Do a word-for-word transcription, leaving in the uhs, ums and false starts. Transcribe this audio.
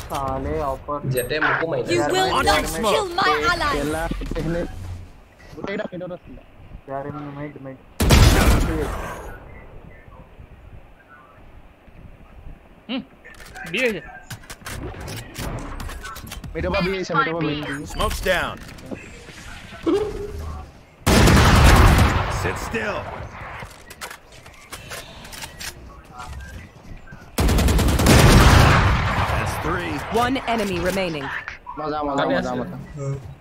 साले ऑपर जेटे मुको माहिती You will not kill my ally. यार मिड मिड हम्म बीए है मेरे पास भी है मेरे पास भी Smoke's down. Sit still. That's three. One enemy remaining. मजा मजा मजा मजा